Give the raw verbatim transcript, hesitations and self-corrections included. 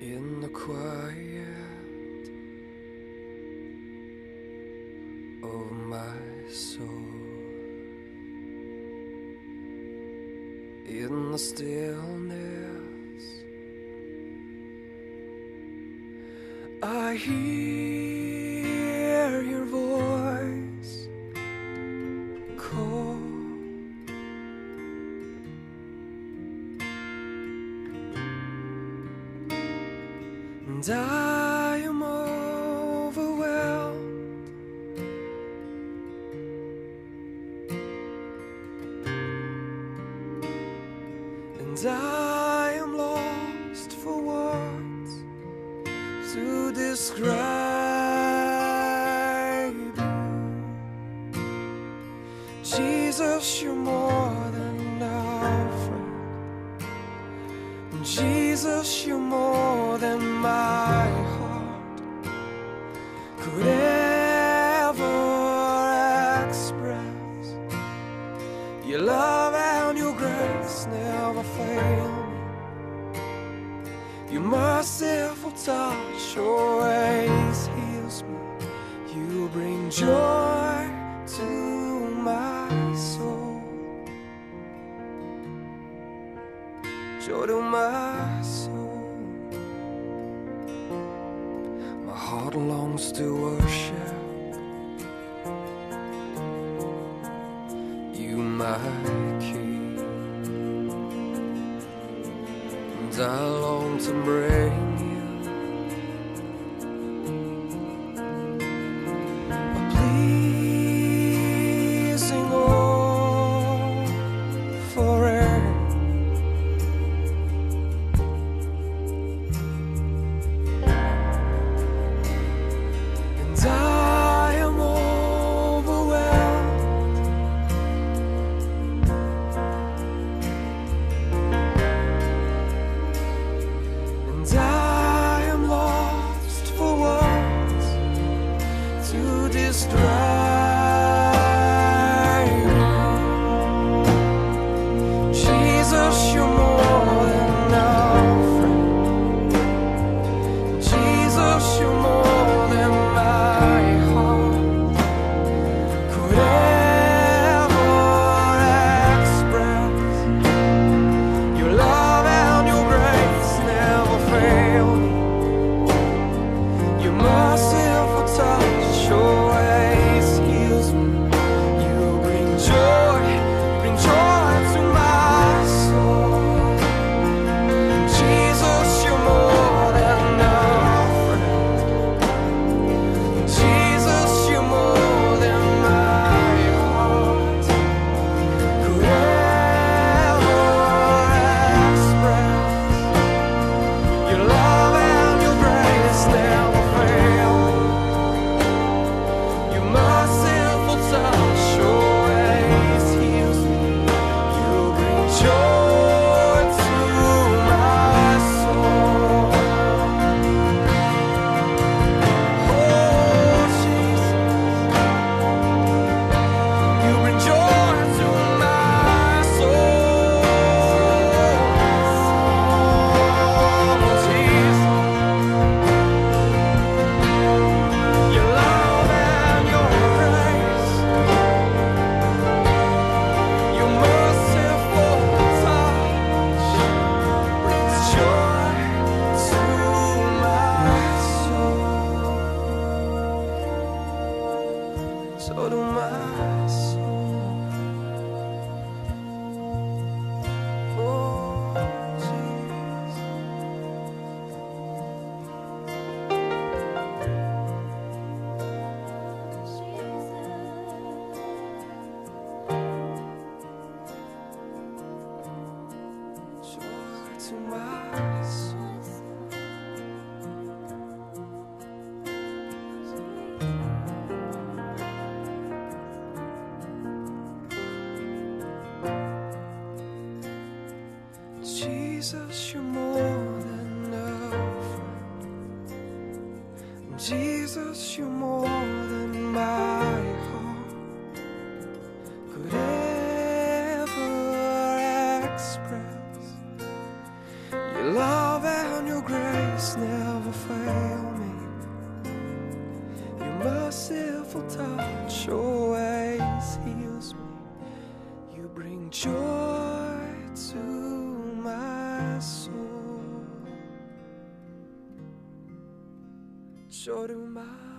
in the quiet of my soul, in the stillness I hear your voice call, and I am overwhelmed, and I am lost for words to describe you. Jesus, you're more than a friend. Jesus, you're more than my heart could ever express. Your love and your grace never fail me. Your merciful touch always heals me. You bring joy to my soul, joy to my soul. My heart longs to worship you, my King, and I long to bring you a pleasing offering. And I am overwhelmed, and I am lost for words to describe you. Jesus, you're more than a friend. Jesus, you're more than my heart could ever express. Your love and your grace never fail me. Your merciful touch always heals me. You bring joy, bring joy to my soul. Jesus, you're more than a friend. Jesus, you're more than my heart could ever express. Your love and your grace never fail me. Your merciful touch always heals me. You bring joy to my soul. Oh, Jesus, you bring joy to my soul. Jesus, your love and your grace, your merciful touch brings joy to my soul, so to my soul. Oh, Jesus. Joy to my soul. Jesus, you're more than a friend. Jesus, you're more than my heart could ever express. Your love and your grace faithful touch always heals me. You bring joy to my soul, joy to my